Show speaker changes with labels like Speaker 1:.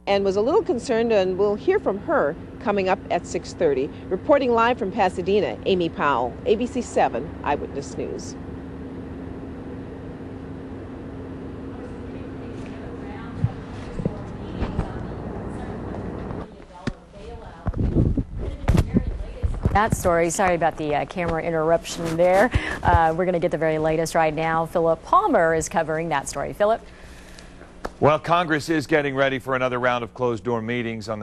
Speaker 1: and was a little concerned, and we'll hear from her coming up at 6:30. Reporting live from Pasadena, Amy Powell, ABC 7 Eyewitness News.
Speaker 2: That story. Sorry about the camera interruption there. We're going to get the very latest right now. Philip Palmer is covering that story. Philip?
Speaker 3: Well, Congress is getting ready for another round of closed-door meetings on the